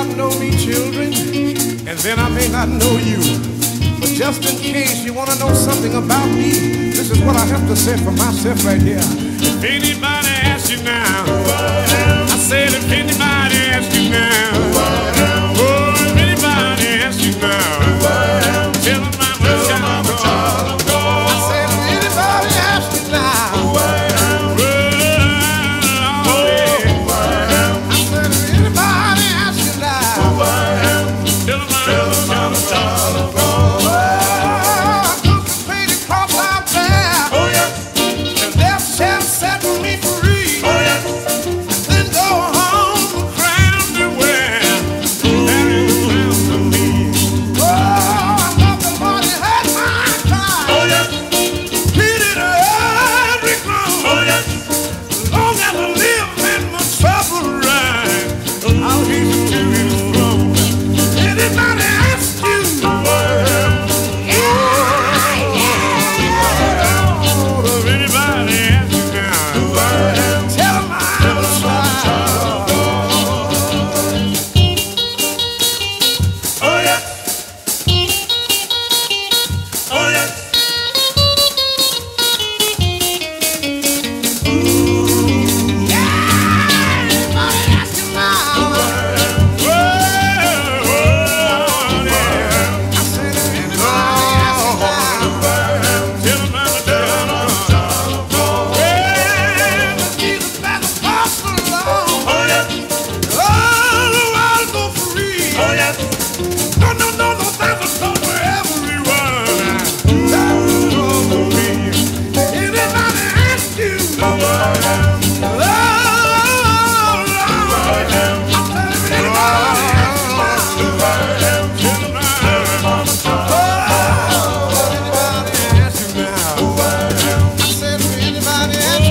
know me, children, and then I may not know you. But just in case you want to know something about me, this is what I have to say for myself right here. If anybody asks you now, I said if anybody asks you now, oh, if anybody asks you now, tell them I'm a child of God. I said if anybody asks you now, anybody